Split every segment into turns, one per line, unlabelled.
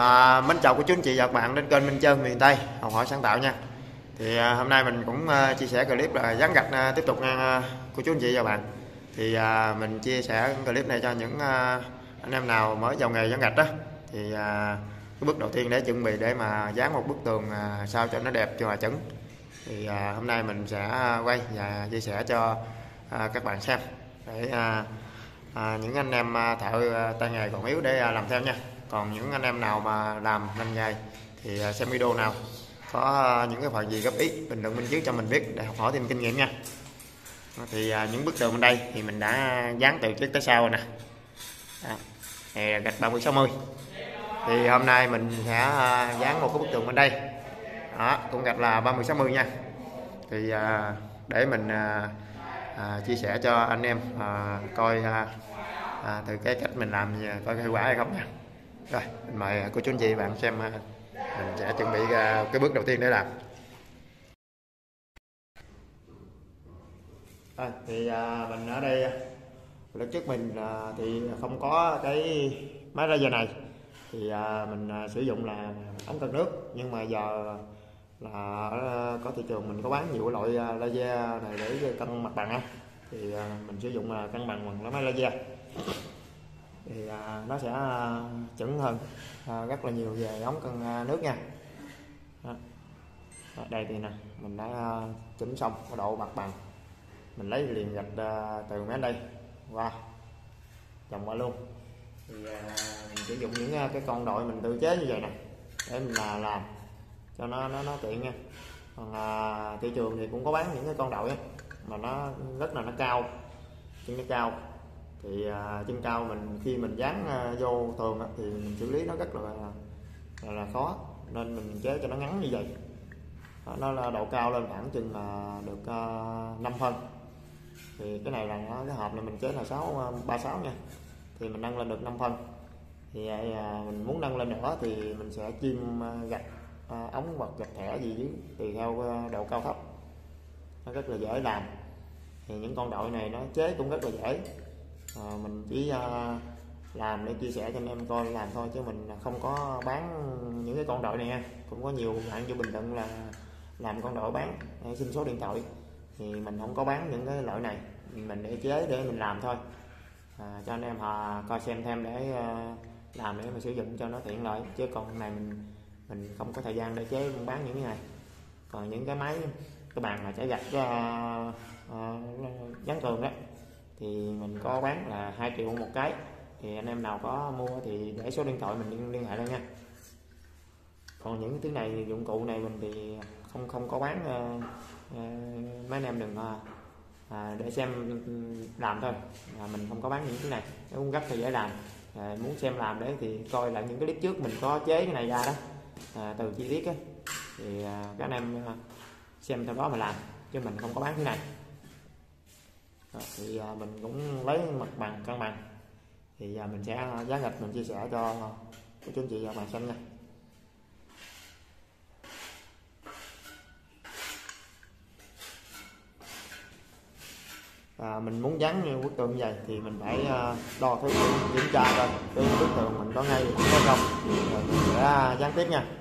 Mến chào cô chú anh chị và các bạn đến kênh Minh Trơn miền Tây học hỏi sáng tạo nha. Thì hôm nay mình cũng chia sẻ clip là dán gạch tiếp tục nha cô chú anh chị và các bạn. Thì mình chia sẻ clip này cho những anh em nào mới vào nghề dán gạch đó. Thì cái bước đầu tiên để chuẩn bị để mà dán một bức tường sao cho nó đẹp cho hòa chuẩn. Thì hôm nay mình sẽ quay và chia sẻ cho các bạn xem để những anh em thợ tay nghề còn yếu để làm theo nha. Còn những anh em nào mà làm nhanh nghề thì xem video nào có những cái phần gì góp ý bình luận bên dưới cho mình biết để học hỏi thêm kinh nghiệm nha. Thì những bức tường bên đây thì mình đã dán từ trước tới sau rồi nè. Này là gạch 30-60. Thì hôm nay mình sẽ dán một cái bức tường bên đây. Đó, cũng gạch là 30-60 nha. Thì để mình chia sẻ cho anh em coi từ cái cách mình làm coi hiệu quả hay không nha. Rồi mình mời cô chú anh chị bạn xem mình sẽ chuẩn bị cái bước đầu tiên để làm. Thì mình ở đây lúc trước mình thì không có cái máy laser này thì mình sử dụng là ống cân nước, nhưng mà giờ là có thị trường mình có bán nhiều loại laser này để cân mặt bằng á, thì mình sử dụng là cân bằng bằng máy laser thì nó sẽ chuẩn hơn rất là nhiều về ống cân nước nha. Đó. Đây thì nè, mình đã chỉnh xong cái độ mặt bằng, mình lấy liền gạch từ mấy đây qua chồng qua luôn. Thì mình sử dụng những cái con đội mình tự chế như vậy nè để mình làm cho nó tiện nha. Còn thị trường thì cũng có bán những cái con đội mà nó rất là nó cao, chân nó cao. Thì chân cao mình khi mình dán vô tường thì mình xử lý nó rất là khó, nên mình chế cho nó ngắn như vậy. Nó là độ cao lên khoảng chừng được 5 phân. Thì cái này là cái hộp này mình chế là 36 nha, thì mình nâng lên được 5 phân. Thì mình muốn nâng lên nữa thì mình sẽ chim gạch ống hoặc gạch thẻ gì dưới tùy theo độ cao thấp, nó rất là dễ làm. Thì những con đội này nó chế cũng rất là dễ, mình chỉ làm để chia sẻ cho anh em coi làm thôi, chứ mình không có bán những cái con đội này nha. Cũng có nhiều bạn vô bình luận là làm con đội bán, xin số điện thoại, thì mình không có bán những cái loại này, mình để chế để mình làm thôi, cho anh em họ coi xem thêm để làm để mà sử dụng cho nó tiện lợi. Chứ còn cái này mình không có thời gian để chế bán những cái này. Còn những cái máy cái bàn mà chải gạch dán tường đó thì mình có bán là 2 triệu một cái. Thì anh em nào có mua thì để số điện thoại mình liên hệ đây nha. Còn những thứ này dụng cụ này mình thì không có bán, mấy anh em đừng để xem làm thôi, mình không có bán những thứ này, nó cũng rất là dễ làm. Muốn xem làm đấy thì coi lại những cái clip trước mình có chế cái này ra đó, từ chi tiết á, thì các anh em xem theo đó mà làm, chứ mình không có bán thứ này. Thì mình cũng lấy mặt bằng cân bằng, thì giờ mình sẽ dán gạch mình chia sẻ cho cô chú anh chị và bạn xem nha. Mình muốn dán như bức tường như vậy thì mình phải đo thứ kiểm tra coi cái bức tường mình có ngay có không, rồi mình sẽ dán tiếp nha.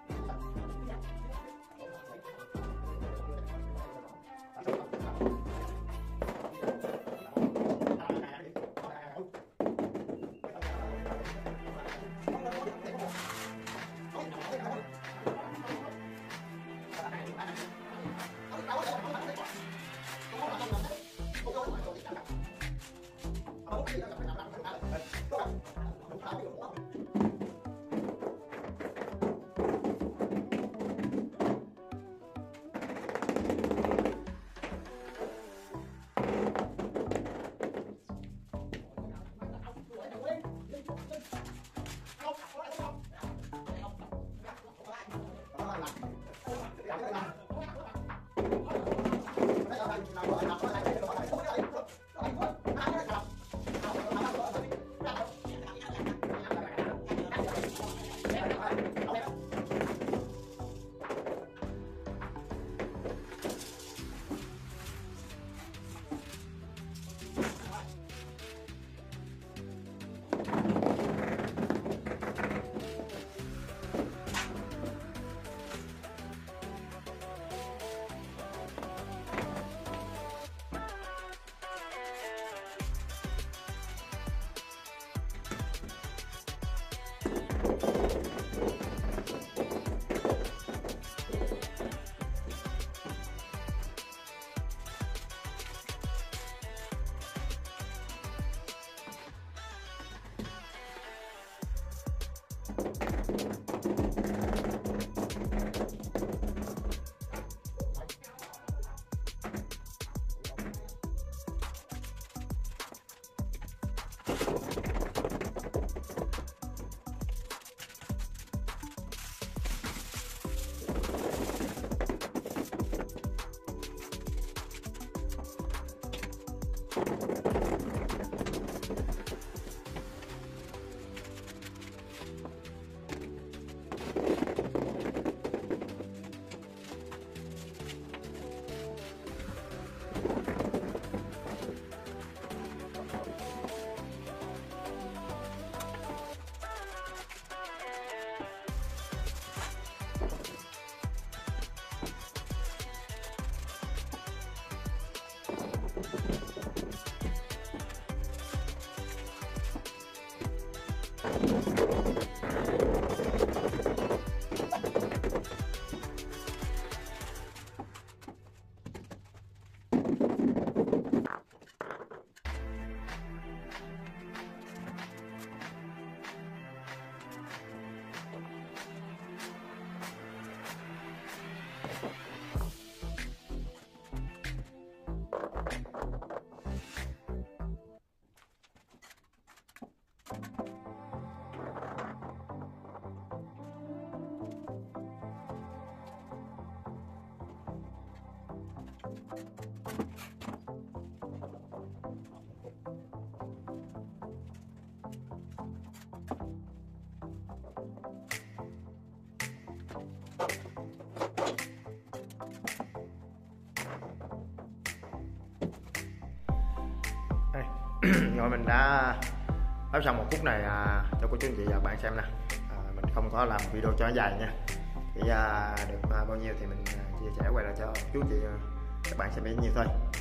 Rồi mình đã ấp xong một phút này cho cô chú anh chị và bạn xem nè. Mình không có làm video cho nó dài nha, thì được bao nhiêu thì mình chia sẻ quay lại cho chú chị các bạn xem bấy nhiêu thôi.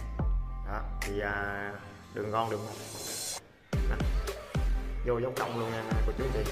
Đó thì đường ngon đường nè, vô dấu cộng luôn nha cô chú anh chị.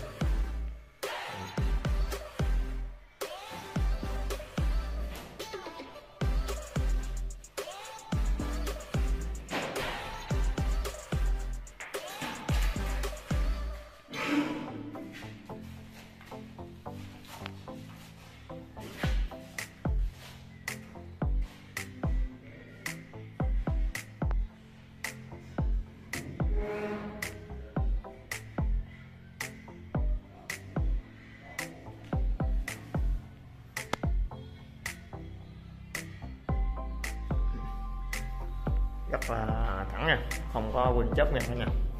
Rất là thẳng nha, không có quên chớp nha cả nhà.